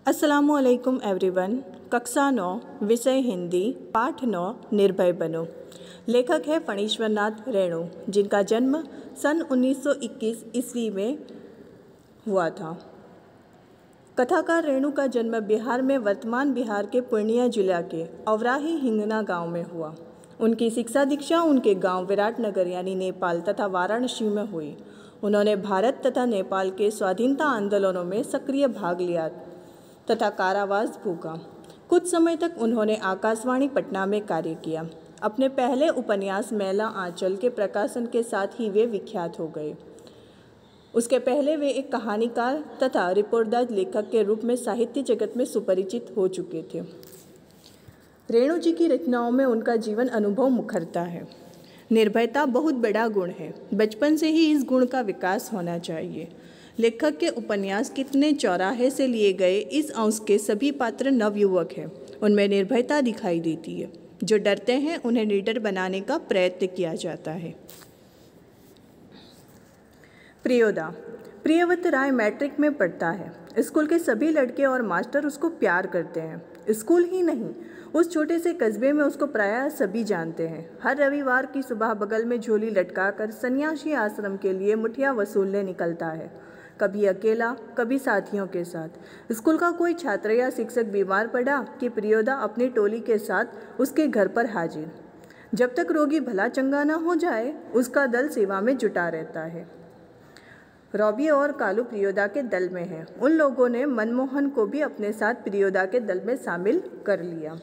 अस्सलामुअलैकुम एवरीवन। कक्षा 9 विषय हिंदी पाठ 9 निर्भय बनो। लेखक है फणीश्वर नाथ रेणु, जिनका जन्म सन 1921 ईस्वी में हुआ था। कथाकार रेणु का जन्म बिहार में वर्तमान बिहार के पूर्णिया जिला के औराही हिंगना गांव में हुआ। उनकी शिक्षा दीक्षा उनके गांव विराटनगर यानी नेपाल तथा वाराणसी में हुई। उन्होंने भारत तथा नेपाल के स्वाधीनता आंदोलनों में सक्रिय भाग लिया तथा कारावास भोगा। कुछ समय तक उन्होंने आकाशवाणी पटना में कार्य किया। अपने पहले उपन्यास मैला आंचल के प्रकाशन के साथ ही वे विख्यात हो गए। उसके पहले वे एक कहानीकार तथा रिपोर्टदार लेखक के रूप में साहित्य जगत में सुपरिचित हो चुके थे। रेणु जी की रचनाओं में उनका जीवन अनुभव मुखरता है। निर्भयता बहुत बड़ा गुण है। बचपन से ही इस गुण का विकास होना चाहिए। लेखक के उपन्यास कितने चौराहे से लिए गए इस अंश के सभी पात्र नवयुवक हैं। उनमें निर्भयता दिखाई देती है। जो डरते हैं उन्हें निडर बनाने का प्रयत्न किया जाता है। प्रियोदा। प्रियव्रत राय मैट्रिक में पढ़ता है। स्कूल के सभी लड़के और मास्टर उसको प्यार करते हैं। स्कूल ही नहीं, उस छोटे से कस्बे में उसको प्रायः सभी जानते हैं। हर रविवार की सुबह बगल में झोली लटकाकर सन्यासी आश्रम के लिए मुठिया वसूलने निकलता है, कभी अकेला कभी साथियों के साथ। स्कूल का कोई छात्र या शिक्षक बीमार पड़ा कि प्रियोदा अपनी टोली के साथ उसके घर पर हाजिर। जब तक रोगी भला चंगा न हो जाए, उसका दल सेवा में जुटा रहता है। रॉबी और कालू प्रियोदा के दल में हैं। उन लोगों ने मनमोहन को भी अपने साथ प्रियोदा के दल में शामिल कर लिया।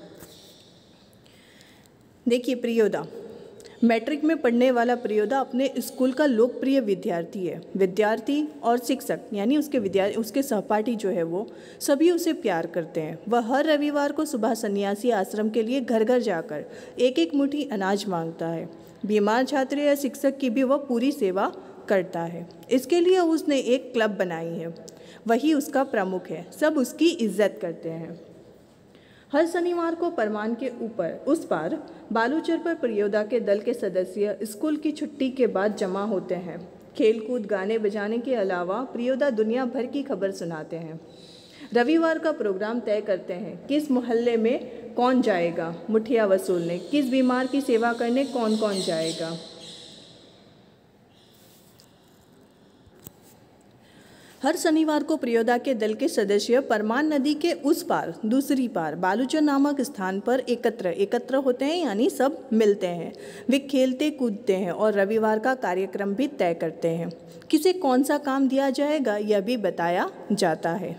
देखिए, प्रियोदा मैट्रिक में पढ़ने वाला प्रियोदा अपने स्कूल का लोकप्रिय विद्यार्थी है। विद्यार्थी और शिक्षक यानी उसके सहपाठी जो है वो सभी उसे प्यार करते हैं। वह हर रविवार को सुबह सन्यासी आश्रम के लिए घर घर जाकर एक एक मुट्ठी अनाज मांगता है। बीमार छात्र या शिक्षक की भी वह पूरी सेवा करता है। इसके लिए उसने एक क्लब बनाई है, वही उसका प्रमुख है। सब उसकी इज्जत करते हैं। हर शनिवार को परमान के ऊपर उस पार बालूचर पर प्रियोदा के दल के सदस्य स्कूल की छुट्टी के बाद जमा होते हैं। खेलकूद गाने बजाने के अलावा प्रियोदा दुनिया भर की खबर सुनाते हैं। रविवार का प्रोग्राम तय करते हैं। किस मोहल्ले में कौन जाएगा मुठिया वसूलने, किस बीमार की सेवा करने कौन कौन जाएगा। हर शनिवार को प्रियोदा के दल के सदस्य परमान नदी के उस पार दूसरी पार बालूचर नामक स्थान पर एकत्र होते हैं, यानी सब मिलते हैं। वे खेलते कूदते हैं और रविवार का कार्यक्रम भी तय करते हैं। किसे कौन सा काम दिया जाएगा यह भी बताया जाता है।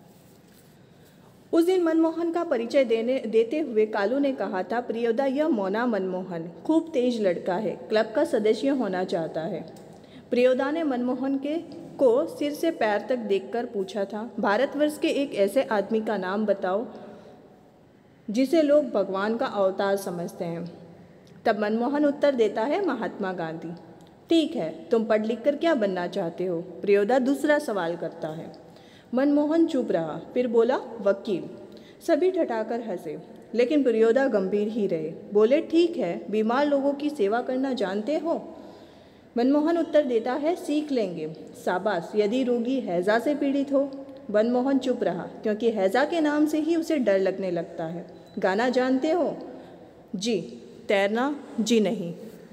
उस दिन मनमोहन का परिचय देते हुए कालू ने कहा था, प्रियोदा यह मोना मनमोहन खूब तेज लड़का है, क्लब का सदस्य होना चाहता है। प्रियोदा ने मनमोहन को सिर से पैर तक देखकर पूछा था, भारतवर्ष के एक ऐसे आदमी का नाम बताओ जिसे लोग भगवान का अवतार समझते हैं। तब मनमोहन उत्तर देता है, महात्मा गांधी। ठीक है, तुम पढ़ लिख कर क्या बनना चाहते हो? प्रियोदा दूसरा सवाल करता है। मनमोहन चुप रहा, फिर बोला, वकील। सभी ठठाकर हंसे, लेकिन प्रियोदा गंभीर ही रहे। बोले, ठीक है, बीमार लोगों की सेवा करना जानते हो? मनमोहन उत्तर देता है, सीख लेंगे। शाबाश, यदि रोगी हैजा से पीड़ित हो? मनमोहन चुप रहा, क्योंकि हैजा के नाम से ही उसे डर लगने लगता है। गाना जानते हो? जी। तैरना? जी नहीं।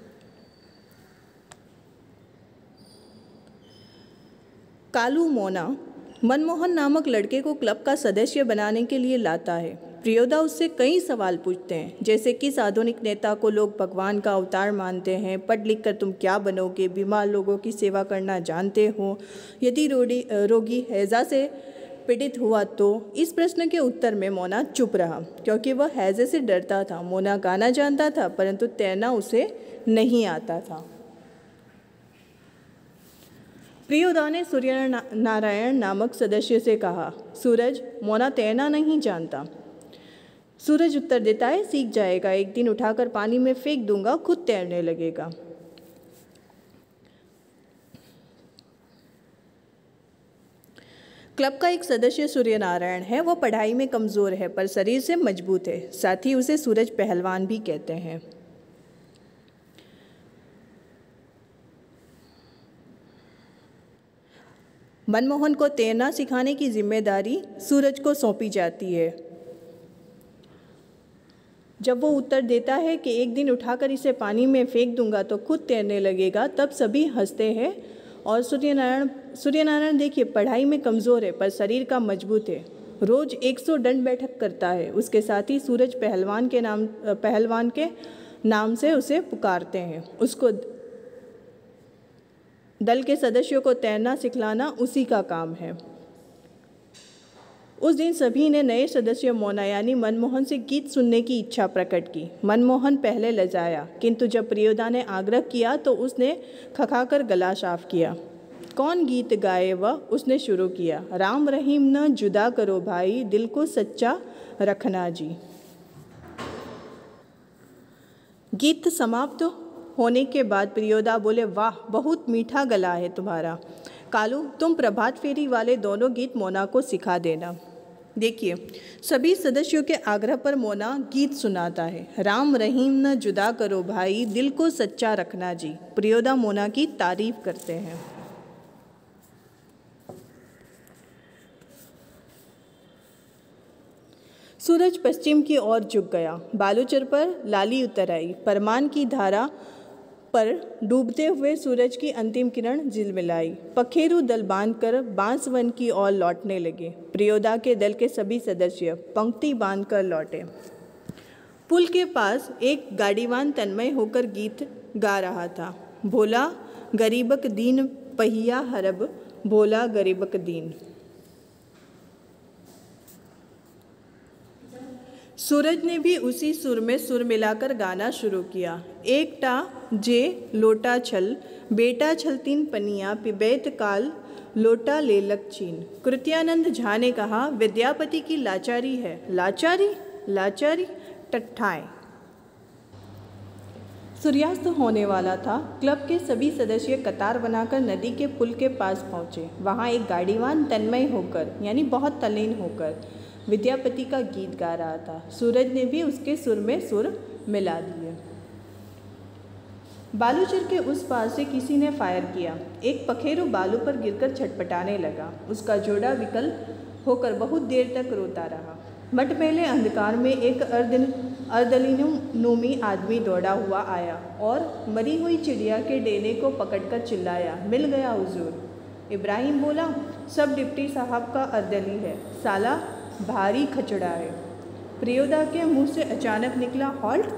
कालू मोना मनमोहन नामक लड़के को क्लब का सदस्य बनाने के लिए लाता है। प्रियोदा उससे कई सवाल पूछते हैं, जैसे किस आधुनिक नेता को लोग भगवान का अवतार मानते हैं, पढ़ लिख कर तुम क्या बनोगे, बीमार लोगों की सेवा करना जानते हो, यदि रोगी हैजा से पीड़ित हुआ तो। इस प्रश्न के उत्तर में मोना चुप रहा, क्योंकि वह हैजे से डरता था। मोना गाना जानता था, परंतु तैरना उसे नहीं आता था। प्रियोदा ने सूर्य नारायण नामक सदस्य से कहा, सूरज, मोना तैरना नहीं जानता। सूरज उत्तर देता है, सीख जाएगा, एक दिन उठाकर पानी में फेंक दूंगा, खुद तैरने लगेगा। क्लब का एक सदस्य सूर्य नारायण है। वह पढ़ाई में कमज़ोर है पर शरीर से मजबूत है। साथ ही उसे सूरज पहलवान भी कहते हैं। मनमोहन को तैरना सिखाने की जिम्मेदारी सूरज को सौंपी जाती है। जब वो उत्तर देता है कि एक दिन उठाकर इसे पानी में फेंक दूंगा तो खुद तैरने लगेगा, तब सभी हंसते हैं। और सूर्यनारायण देखिए पढ़ाई में कमज़ोर है पर शरीर का मजबूत है, रोज़ 100 दंड बैठक करता है। उसके साथ ही सूरज पहलवान के नाम से उसे पुकारते हैं। उसको दल के सदस्यों को तैरना सिखलाना उसी का काम है। उस दिन सभी ने नए सदस्य मोना यानी मनमोहन से गीत सुनने की इच्छा प्रकट की। मनमोहन पहले लजाया, किंतु जब प्रियोदा ने आग्रह किया तो उसने खखाकर गला साफ किया। कौन गीत गाए वह, उसने शुरू किया। राम रहीम न जुदा करो भाई, दिल को सच्चा रखना जी। गीत समाप्त होने के बाद प्रियोदा बोले, वाह बहुत मीठा गला है तुम्हारा। कालू, तुम प्रभात फेरी वाले दोनों गीत मोना को सिखा देना। देखिए सभी सदस्यों के आग्रह पर मोना गीत सुनाता है। राम रहीम न जुदा करो भाई, दिल को सच्चा रखना जी। प्रियोदा मोना की तारीफ करते हैं। सूरज पश्चिम की ओर झुक गया। बालूचर पर लाली उतर आई। परमान की धारा पर डूबते हुए सूरज की अंतिम किरण झिलमिलाई। पखेरु दल बांधकर बांसवन की ओर लौटने लगे। प्रियोदा के दल के सभी सदस्य पंक्ति बांधकर लौटे। पुल के पास एक गाड़ीवान तन्मय होकर गीत गा रहा था। भोला गरीबक दीन पहिया हरब, भोला गरीबक दीन। सूरज ने भी उसी सुर में सुर मिलाकर गाना शुरू किया। एकटा जे लोटा छल, बेटा छल तीन पनिया, पिबैत काल लोटा लेलक चीन। कृत्यानंद झा ने कहा, विद्यापति की लाचारी है। लाचारी लाचारी टट्ठाएं। सूर्यास्त होने वाला था। क्लब के सभी सदस्य कतार बनाकर नदी के पुल के पास पहुंचे। वहां एक गाड़ीवान तन्मय होकर यानी बहुत तल्लीन होकर विद्यापति का गीत गा रहा था। सूरज ने भी उसके सुर में सुर मिला दिए। बालूचर के उस पार से किसी ने फायर किया। एक पखेरु बालू पर गिरकर छटपटाने लगा। उसका जोड़ा विकल होकर बहुत देर तक रोता रहा। मटमैले अंधकार में एक अर्दलीनुमी आदमी दौड़ा हुआ आया और मरी हुई चिड़िया के डेने को पकड़कर चिल्लाया, मिल गया हुजूर। इब्राहिम बोला, सब डिप्टी साहब का अर्दली है, साला भारी खचड़ा है। प्रियोदा के मुंह से अचानक निकला, हॉल्ट।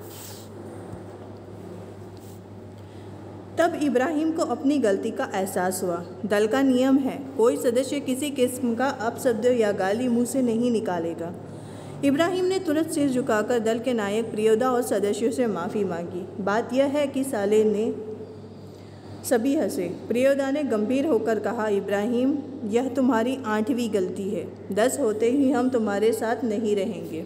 तब इब्राहिम को अपनी गलती का एहसास हुआ। दल का नियम है, कोई सदस्य किसी किस्म का अपशब्द या गाली मुंह से नहीं निकालेगा। इब्राहिम ने तुरंत सिर झुकाकर दल के नायक प्रियोदा और सदस्यों से माफ़ी मांगी। बात यह है कि साले ने सभी हंसे। प्रियोदा ने गंभीर होकर कहा, इब्राहिम यह तुम्हारी 8वीं गलती है। 10 होते ही हम तुम्हारे साथ नहीं रहेंगे।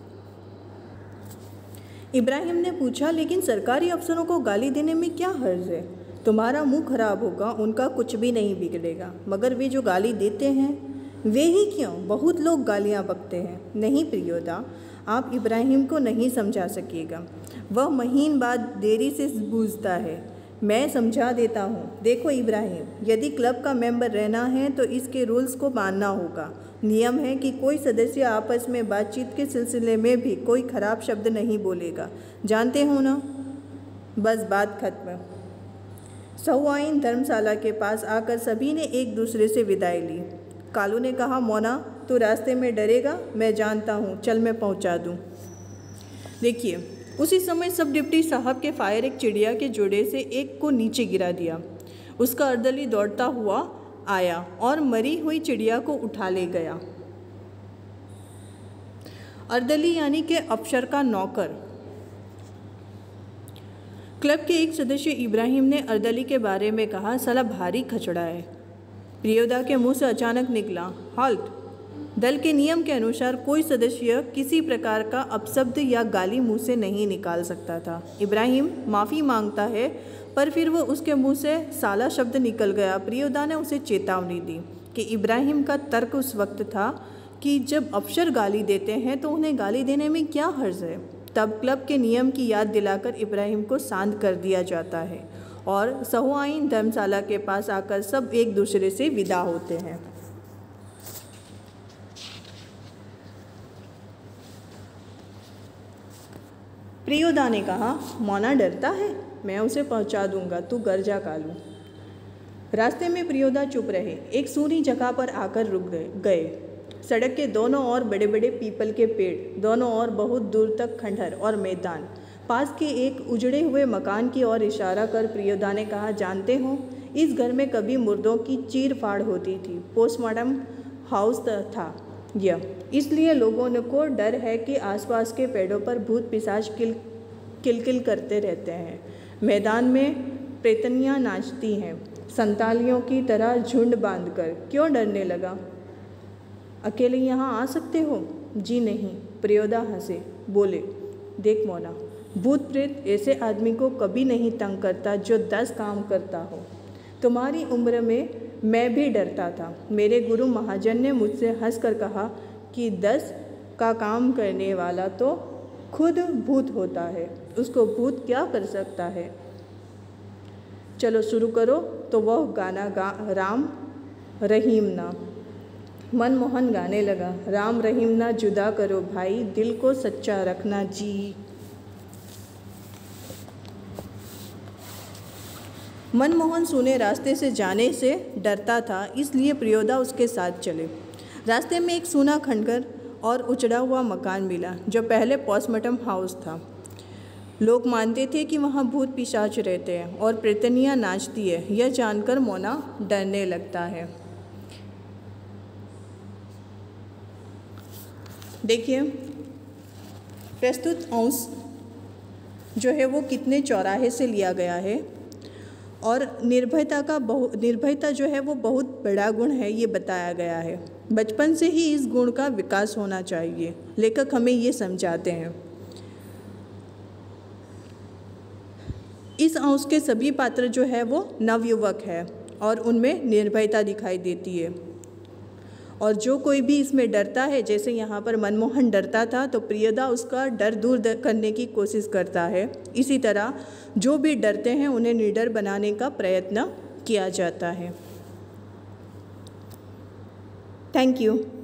इब्राहिम ने पूछा, लेकिन सरकारी अफसरों को गाली देने में क्या हर्ज है? तुम्हारा मुंह खराब होगा, उनका कुछ भी नहीं बिगड़ेगा। मगर वे जो गाली देते हैं वे ही क्यों? बहुत लोग गालियां बकते हैं। नहीं प्रियोदा, आप इब्राहिम को नहीं समझा सकिएगा। वह महीन बात देरी से बूझता है। मैं समझा देता हूँ। देखो इब्राहिम, यदि क्लब का मेंबर रहना है तो इसके रूल्स को मानना होगा। नियम है कि कोई सदस्य आपस में बातचीत के सिलसिले में भी कोई खराब शब्द नहीं बोलेगा। जानते हो ना? बस बात खत्म। सहुआइन धर्मशाला के पास आकर सभी ने एक दूसरे से विदाई ली। कालू ने कहा, मोना तू रास्ते में डरेगा, मैं जानता हूँ, चल मैं पहुँचा दूँ। देखिए उसी समय सब डिप्टी साहब के फायर एक चिड़िया के जोड़े से एक को नीचे गिरा दिया। उसका अर्दली दौड़ता हुआ आया और मरी हुई चिड़िया को उठा ले गया। अर्दली यानी कि अफसर का नौकर। क्लब के एक सदस्य इब्राहिम ने अर्दली के बारे में कहा, साला भारी खचड़ा है। प्रियोदा के मुंह से अचानक निकला, हॉल्ट। दल के नियम के अनुसार कोई सदस्य किसी प्रकार का अपशब्द या गाली मुंह से नहीं निकाल सकता था। इब्राहिम माफ़ी मांगता है, पर फिर वो उसके मुंह से साला शब्द निकल गया। प्रियोदा ने उसे चेतावनी दी कि इब्राहिम का तर्क उस वक्त था कि जब अफसर गाली देते हैं तो उन्हें गाली देने में क्या हर्ज है। तब क्लब के नियम की याद दिलाकर इब्राहिम को शांत कर दिया जाता है और सहुआइन धर्मशाला के पास आकर सब एक दूसरे से विदा होते हैं। प्रियोदा ने कहा, मोना डरता है, मैं उसे पहुंचा दूंगा, तू घर जा कालू। रास्ते में प्रियोदा चुप रहे। एक सूनी जगह पर आकर रुक गए। सड़क के दोनों ओर बड़े बड़े पीपल के पेड़, दोनों ओर बहुत दूर तक खंडहर और मैदान। पास के एक उजड़े हुए मकान की ओर इशारा कर प्रियोदा ने कहा, जानते हो, इस घर में कभी मुर्दों की चीर फाड़ होती थी। पोस्टमार्टम हाउस था यह, इसलिए लोगों को डर है कि आसपास के पेड़ों पर भूत पिशाच किलकिल करते रहते हैं। मैदान में प्रेतनियाँ नाचती हैं, संतालियों की तरह झुंड बांधकर। क्यों डरने लगा? अकेले यहाँ आ सकते हो? जी नहीं। प्रियोदा हंसे, बोले, देख मोना, भूत प्रेत ऐसे आदमी को कभी नहीं तंग करता जो 10 काम करता हो। तुम्हारी उम्र में मैं भी डरता था। मेरे गुरु महाजन ने मुझसे हंसकर कहा कि 10 का काम करने वाला तो खुद भूत होता है, उसको भूत क्या कर सकता है। चलो शुरू करो। तो वह गाना राम रहीम ना। मनमोहन गाने लगा, राम रहीम ना जुदा करो भाई, दिल को सच्चा रखना जी। मनमोहन सुने रास्ते से जाने से डरता था, इसलिए प्रियोदा उसके साथ चले। रास्ते में एक सूना खंडहर और उजड़ा हुआ मकान मिला जो पहले पोस्टमार्टम हाउस था। लोग मानते थे कि वहाँ भूत पिशाच रहते हैं और प्रेतनियाँ नाचती है। यह जानकर मोना डरने लगता है। देखिए, प्रस्तुत अंश जो है वो कितने चौराहे से लिया गया है और निर्भयता जो है वो बहुत बड़ा गुण है, ये बताया गया है। बचपन से ही इस गुण का विकास होना चाहिए, लेखक हमें ये समझाते हैं। इस अंश के सभी पात्र जो है वो नवयुवक है और उनमें निर्भयता दिखाई देती है। और जो कोई भी इसमें डरता है, जैसे यहाँ पर मनमोहन डरता था तो प्रियोदा उसका डर दूर करने की कोशिश करता है। इसी तरह जो भी डरते हैं उन्हें निडर बनाने का प्रयत्न किया जाता है। Thank you.